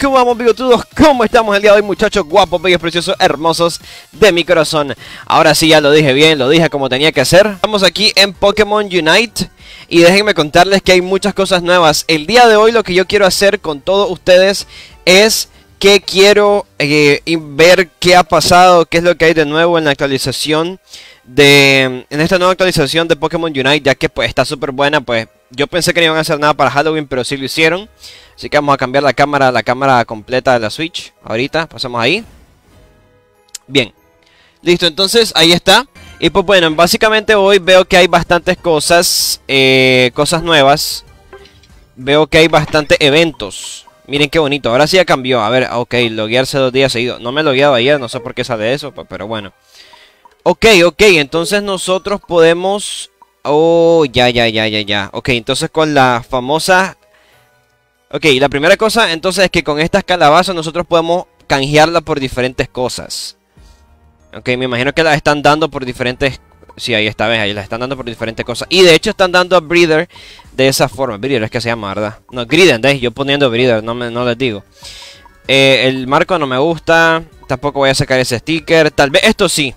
¿Cómo vamos, bigotudos? ¿Cómo estamos el día de hoy, muchachos guapos, bellos, preciosos, hermosos de mi corazón? Ahora sí, ya lo dije bien, lo dije como tenía que hacer. Estamos aquí en Pokémon Unite y déjenme contarles que hay muchas cosas nuevas. El día de hoy lo que yo quiero hacer con todos ustedes es que quiero ver qué ha pasado, qué es lo que hay de nuevo en la actualización en esta nueva actualización de Pokémon Unite, ya que pues está súper buena. Pues yo pensé que no iban a hacer nada para Halloween, pero sí lo hicieron. Así que vamos a cambiar la cámara completa de la Switch. Ahorita, pasamos ahí. Bien. Listo, entonces ahí está. Y pues bueno, básicamente hoy veo que hay bastantes cosas nuevas. Veo que hay bastantes eventos. Miren qué bonito, ahora sí ya cambió. A ver, ok, loguearse 2 días seguidos. No me he logueado ayer, no sé por qué sale eso, pero bueno. Ok, entonces nosotros podemos... Oh, ya. Ok, entonces con la famosa... Ok, la primera cosa entonces es que con estas calabazas nosotros podemos canjearla por diferentes cosas. Ok, me imagino que las están dando por diferentes... Sí, ahí está, ves, ahí las están dando por diferentes cosas. Y de hecho están dando a Breeder de esa forma. Breeder es que se llama, ¿verdad? No, Griden, ¿ves? Yo poniendo Breeder, no les digo. El marco no me gusta. Tampoco voy a sacar ese sticker. Tal vez esto sí.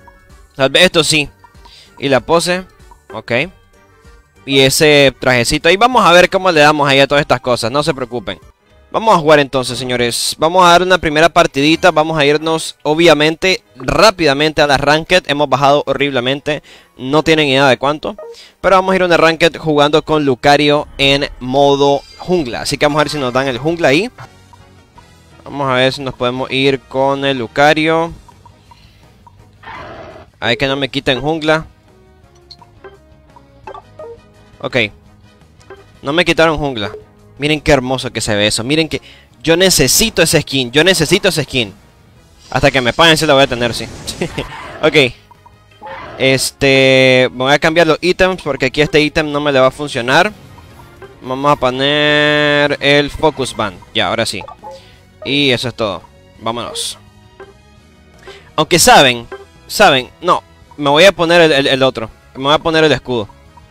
Y la pose. Ok. Y ese trajecito. Y vamos a ver cómo le damos ahí a todas estas cosas. No se preocupen. Vamos a jugar entonces, señores. Vamos a dar una primera partidita. Vamos a irnos, obviamente, rápidamente a la Ranked. Hemos bajado horriblemente. No tienen idea de cuánto. Pero vamos a ir a una Ranked jugando con Lucario en modo jungla. Así que vamos a ver si nos dan el jungla ahí. Vamos a ver si nos podemos ir con el Lucario. Hay que no me quiten jungla. Ok. No me quitaron jungla. Miren qué hermoso que se ve eso. Miren que... Yo necesito ese skin. Hasta que me paguen si lo voy a tener, sí. Ok. Voy a cambiar los ítems porque aquí este ítem no me le va a funcionar. Vamos a poner el Focus Band. Ya, ahora sí. Y eso es todo. Vámonos. Aunque saben, no, me voy a poner el otro. Me voy a poner el escudo.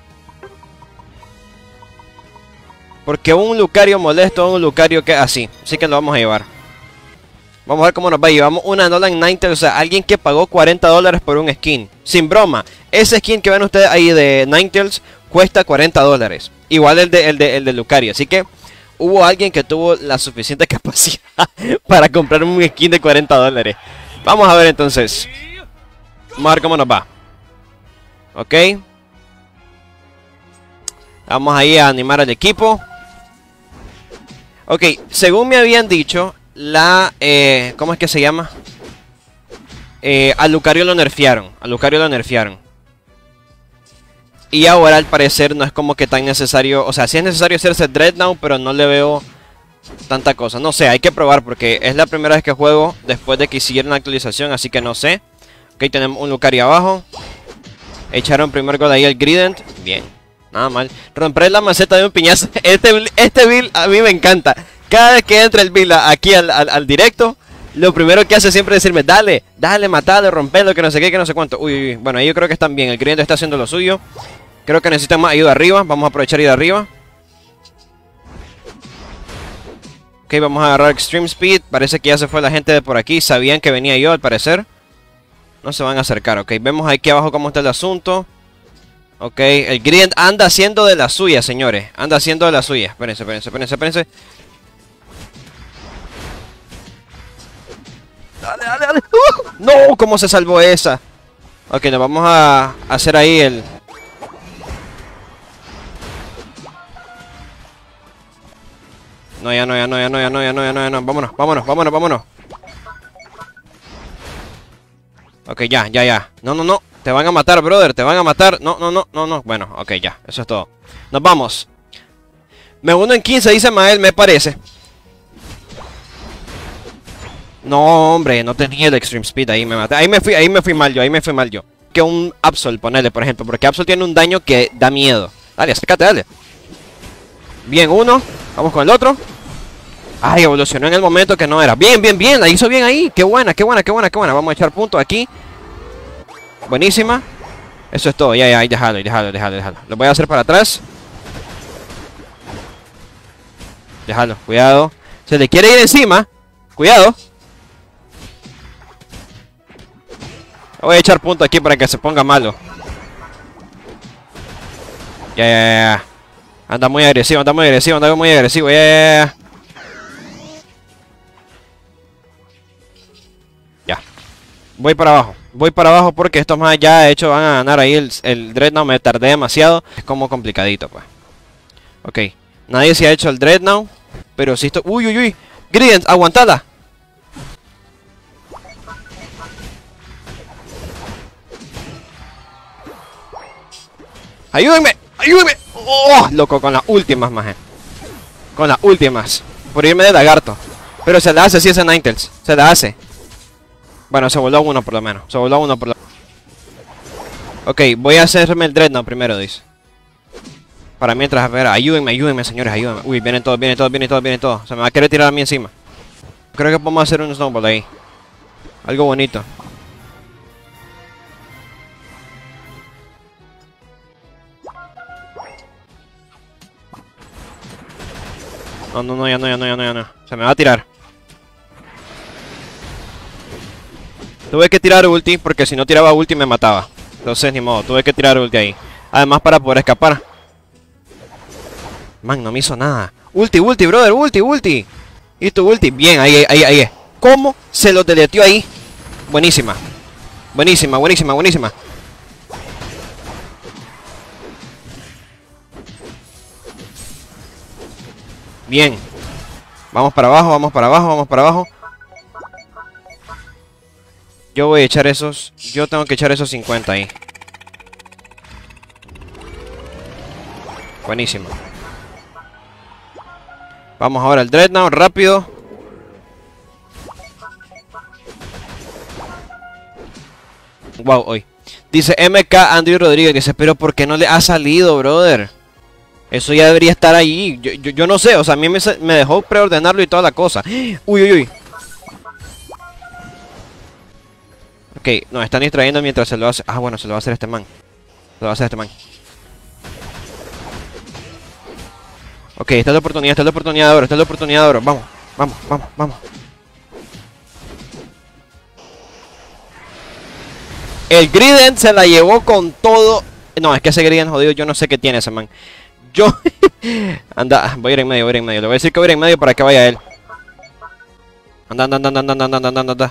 Porque un Lucario molesto, un Lucario que así. Así que lo vamos a llevar. Vamos a ver cómo nos va. Llevamos una Alolan Ninetales. O sea, alguien que pagó $40 por un skin. Sin broma. Ese skin que ven ustedes ahí de Ninetales cuesta $40. Igual el de Lucario. Así que hubo alguien que tuvo la suficiente capacidad para comprar un skin de $40. Vamos a ver entonces. Vamos a ver cómo nos va. Ok. Vamos ahí a animar al equipo. Ok, según me habían dicho, ¿cómo es que se llama? A Lucario lo nerfearon. Y ahora al parecer no es como que tan necesario. O sea, sí es necesario hacerse Dreadnought, pero no le veo tanta cosa. No sé, hay que probar porque es la primera vez que juego después de que hicieron la actualización, así que no sé. Ok, tenemos un Lucario abajo. Echaron primer gol ahí al Grident. Bien. Nada mal. Romper la maceta de un piñazo. Este build a mí me encanta. Cada vez que entra el build aquí al directo, lo primero que hace siempre es decirme: dale, matalo, rompelo, que no sé qué, que no sé cuánto. Uy. Bueno, ahí yo creo que están bien. El cliente está haciendo lo suyo. Creo que necesitan más ayuda arriba. Vamos a aprovechar ir arriba. Ok, vamos a agarrar Extreme Speed. Parece que ya se fue la gente de por aquí. Sabían que venía yo, al parecer. No se van a acercar, ok. Vemos aquí abajo cómo está el asunto. Ok, el Grident anda haciendo de la suya, señores. Anda haciendo de la suya. Espérense. Dale. No, ¿cómo se salvó esa? Ok, nos vamos a hacer ahí el... No, ya no. Vámonos. Ok, ya. No. Te van a matar, brother. No. Bueno, ok, ya. Eso es todo. Nos vamos. Me uno en 15, dice Mael, me parece. No, hombre, no tenía el Extreme Speed. Ahí me maté. Ahí me fui mal yo. Que un Absol, ponele, por ejemplo. Porque Absol tiene un daño que da miedo. Dale, acércate, dale. Bien, uno. Vamos con el otro. Ay, evolucionó en el momento que no era. Bien. La hizo bien ahí. Qué buena. Vamos a echar puntos aquí. Buenísima. Eso es todo. Ya. Déjalo. Lo voy a hacer para atrás. Déjalo. Cuidado. Se le quiere ir encima. Cuidado. Voy a echar punto aquí para que se ponga malo. Ya. Anda muy agresivo, anda muy agresivo, anda muy agresivo. Ya. Voy para abajo porque estos más ya de hecho van a ganar ahí el Dreadnought. Me tardé demasiado. Es como complicadito, pues. Ok. Nadie se ha hecho el Dreadnought. Pero si esto... Uy. Grident, aguantada. Ayúdenme. Oh, loco, con las últimas, maje. Con las últimas. Por irme de lagarto. Pero se la hace si ese Ninetales. Se la hace. Bueno, se voló uno por lo menos. Ok, voy a hacerme el Dreadnought primero, dice. Para mientras, a ver, ayúdenme, señores, ayúdenme. Uy, vienen todos. Se me va a querer tirar a mí encima. Creo que podemos hacer un snowball ahí. Algo bonito. No, ya no. Se me va a tirar. Tuve que tirar ulti, porque si no tiraba ulti me mataba. Entonces, ni modo, tuve que tirar ulti ahí. Además, para poder escapar. Man, no me hizo nada. Ulti, brother, ulti. Y tu ulti, bien, ahí. ¿Cómo se lo deleteó ahí? Buenísima. Bien. Vamos para abajo. Yo voy a echar esos... Yo tengo que echar esos 50 ahí. Buenísimo. Vamos ahora al Dreadnought, rápido. Wow, hoy. Dice MK Andrew Rodríguez, dice, pero ¿por qué no le ha salido, brother? Eso ya debería estar ahí. Yo no sé, o sea, a mí me dejó preordenarlo y toda la cosa. Uy. Ok, nos están distrayendo mientras se lo hace. Ah, bueno, se lo va a hacer este man. Ok, esta es la oportunidad de oro, Vamos. El Grident se la llevó con todo. No, es que ese Grident jodido, yo no sé qué tiene ese man. Anda, voy a ir en medio. Le voy a decir que voy a ir en medio para que vaya él. Anda.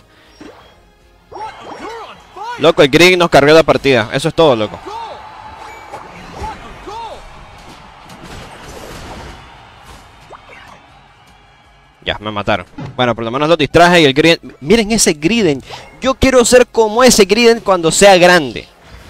Loco, el Grident nos cargó la partida. Eso es todo, loco. Ya, me mataron. Bueno, por lo menos lo distraje y el Grident... Miren ese Grident. Yo quiero ser como ese Grident cuando sea grande.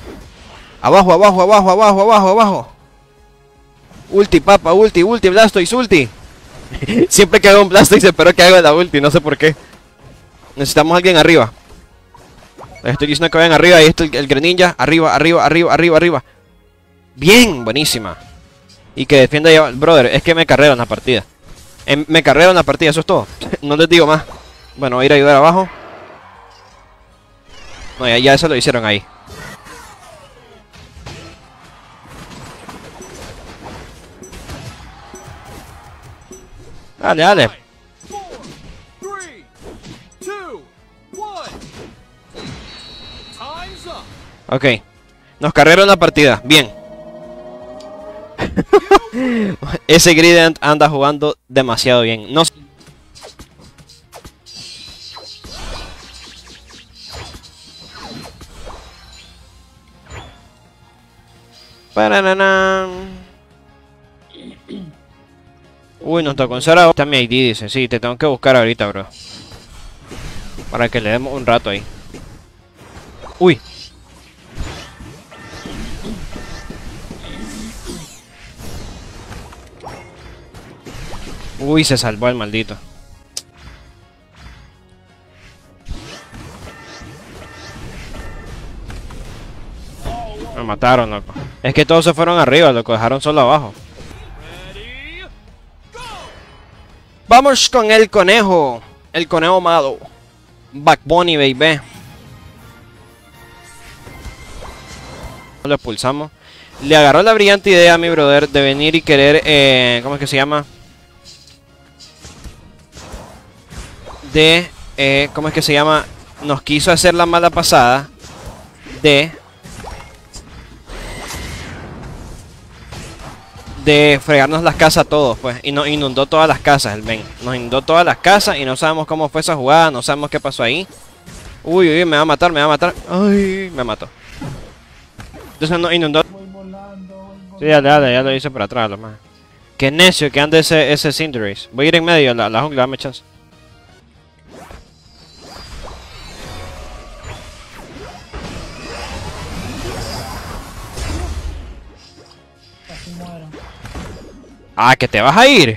Abajo. Ulti, papa, ulti, Blastoise, ulti. Siempre que hago un Blastoise espero que haga la ulti, no sé por qué. Necesitamos a alguien arriba. Les estoy diciendo que vayan arriba. Ahí está el Greninja. Arriba. Bien, buenísima. Y que defienda ya... Brother, es que me carreran la partida. Eso es todo. No les digo más. Bueno, voy a ir a ayudar abajo. No, ya eso lo hicieron ahí. Dale. Ok. Nos cargaron la partida. Bien. Ese Grident anda jugando demasiado bien. No. Uy, nos tocó en ahora. Está mi ID, dice. Sí, te tengo que buscar ahorita, bro. Para que le demos un rato ahí. Uy. Uy, se salvó el maldito. Me mataron, loco. Es que todos se fueron arriba, loco. Dejaron solo abajo. Vamos con el conejo. El conejo malo. Back Bunny, baby. Lo expulsamos. Le agarró la brillante idea a mi brother de venir y querer... ¿cómo es que se llama? de... ¿cómo es que se llama? Nos quiso hacer la mala pasada de fregarnos las casas a todos, pues. Y nos inundó todas las casas, el Ben. Nos inundó todas las casas y no sabemos cómo fue esa jugada, no sabemos qué pasó ahí. Uy, uy, me va a matar, me va a matar. Ay, me mató. Entonces nos inundó. Sí, dale, dale, ya lo hice por atrás, lo más. Qué necio que ande ese Cinderace. Voy a ir en medio, la jungla, dame chance. Ah, que te vas a ir.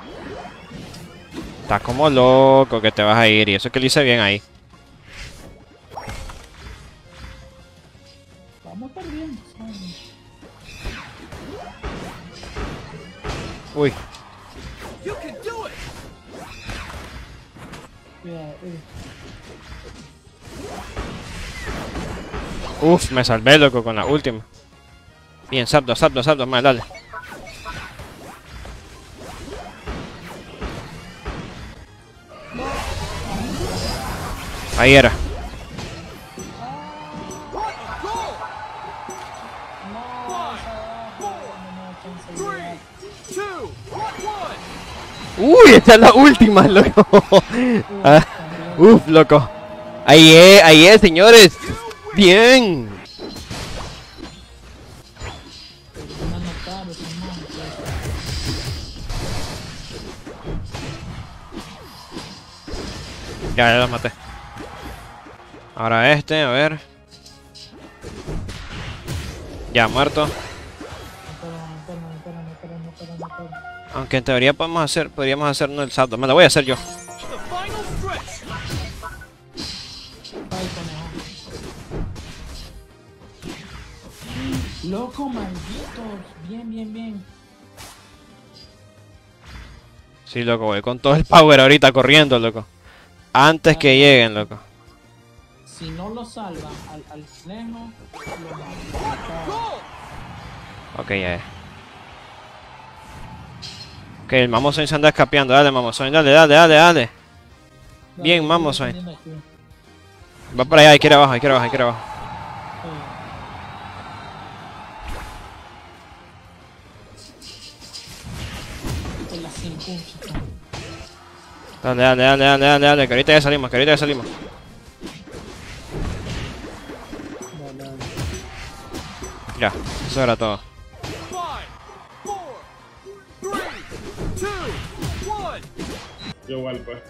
Estás como loco que te vas a ir. Y eso que lo hice bien ahí. Vamos perdiendo. Uy. Uf, me salvé, loco, con la última. Bien, salto, salto, salto, más, dale. Ahí era. Uy, esta es la última, loco. Ah, uf, loco. Ahí es, señores. Bien. Ya lo maté. Ahora este, a ver. Ya, muerto. Aunque en teoría podríamos hacernos el salto. Me lo voy a hacer yo. Loco, malditos. Bien, bien, bien. Sí, loco, voy con todo el power ahorita corriendo, loco. Antes que lleguen, loco. Si no lo salva al lejos, lo mata. Ok, ya. Ok, el Mamoswine se anda escapeando. Dale, Mamoswine, dale, dale, dale, dale. Bien, Mamoswine. Va para allá, hay que ir abajo, hay que ir abajo, hay que ir abajo. Dale, dale, dale, dale, dale, dale, que ahorita ya salimos, que ahorita ya salimos. Ya, eso era todo. Igual, pues.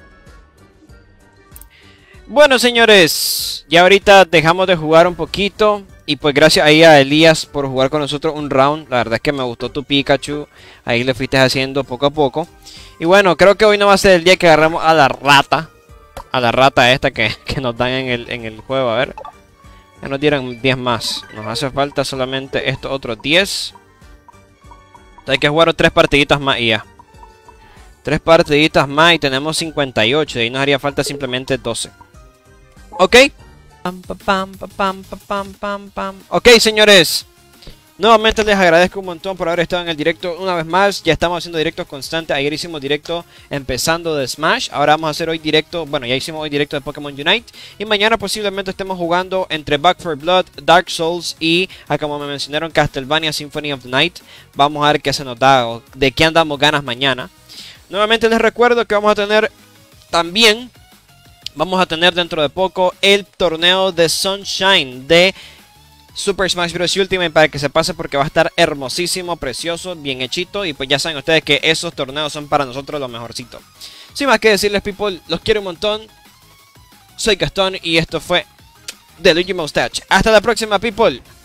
Bueno, señores, ya ahorita dejamos de jugar un poquito. Y pues gracias ahí a Elías por jugar con nosotros un round. La verdad es que me gustó tu Pikachu. Ahí le fuiste haciendo poco a poco. Y bueno, creo que hoy no va a ser el día que agarramos a la rata. A la rata esta que nos dan en el juego. A ver. Que nos dieran 10 más. Nos hace falta solamente estos otros 10. Hay que jugar 3 partiditas más y ya. 3 partiditas más y tenemos 58. De ahí nos haría falta simplemente 12. Ok. Ok, señores. Nuevamente les agradezco un montón por haber estado en el directo una vez más. Ya estamos haciendo directos constantes. Ayer hicimos directo empezando de Smash. Ahora vamos a hacer hoy directo. Bueno, ya hicimos hoy directo de Pokémon Unite. Y mañana posiblemente estemos jugando entre Back 4 Blood, Dark Souls y, como me mencionaron, Castlevania Symphony of the Night. Vamos a ver qué se nos da o de qué andamos ganas mañana. Nuevamente les recuerdo que vamos a tener también... Vamos a tener dentro de poco el torneo de Sunshine de Super Smash Bros. Ultimate para que se pase porque va a estar hermosísimo, precioso, bien hechito. Y pues ya saben ustedes que esos torneos son para nosotros lo mejorcito. Sin más que decirles, people, los quiero un montón. Soy Gastón y esto fue The Luigi Moustache. Hasta la próxima, people.